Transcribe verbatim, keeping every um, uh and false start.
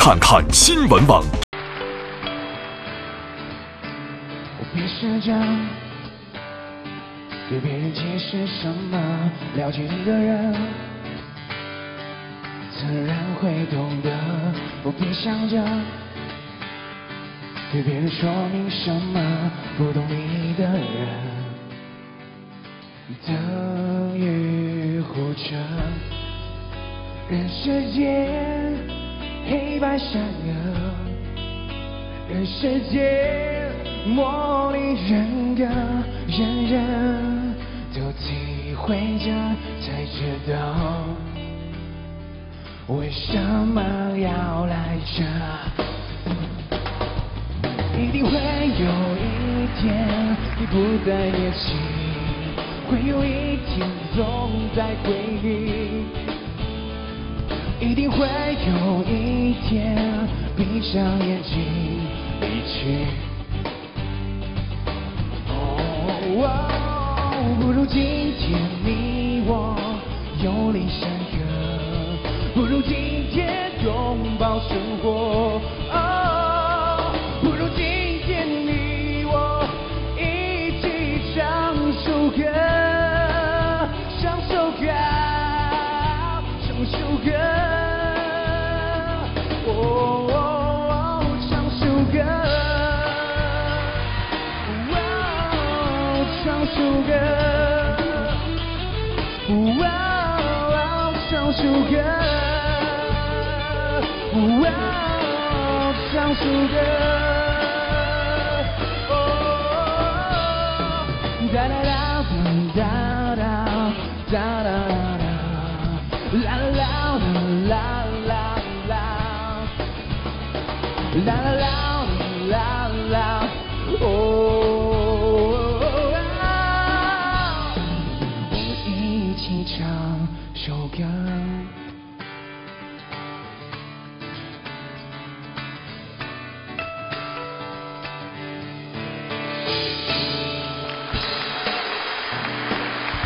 看看新闻网。 我别设想对别人解释什么，了解你的人自然会懂得。我别想着对别人说明什么，不懂你的人等于活着。人世间黑白善恶，人世间模拟人格，人人都体会着才知道为什么要来这。一定会有一天你不再年轻，会有一天总在回忆，一定会有一天闭上眼睛离去。哦，不如今天你我有离山河，不如今天拥抱生活。哦，不如今天你我一起唱首歌，唱首歌，唱首歌。哦哦哦，唱首歌。哦，唱首歌。哦，唱首歌。哦，唱首歌。哦，哒哒哒哒哒哒哒哒，啦啦啦啦啦，啦啦啦啦啦，哦，我们一起唱首歌。